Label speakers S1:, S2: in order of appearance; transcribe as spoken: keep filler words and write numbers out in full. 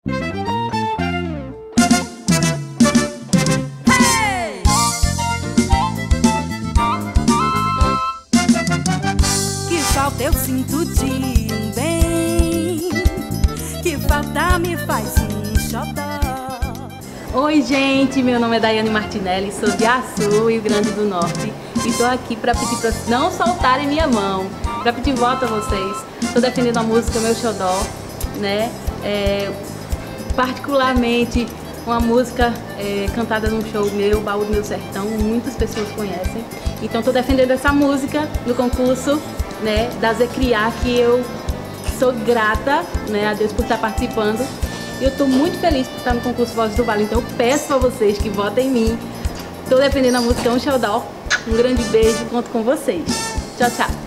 S1: Hey! Que falta eu sinto de um bem, que falta me faz um xodó.
S2: Oi gente, meu nome é Daiane Martinelli, sou de Açu, Rio Grande do Norte, e estou aqui para pedir para não soltarem minha mão, para pedir voto a vocês. Estou defendendo a música Meu Xodó, né? É, particularmente uma música é, cantada num show meu, Baú do Meu Sertão, muitas pessoas conhecem. Então estou defendendo essa música no concurso, né, da Zé Criar, que eu sou grata, né, a Deus por estar participando. E eu estou muito feliz por estar no concurso Vozes do Vale, então eu peço a vocês que votem em mim. Estou defendendo a música Um Xodó. Um grande beijo, conto com vocês. Tchau, tchau.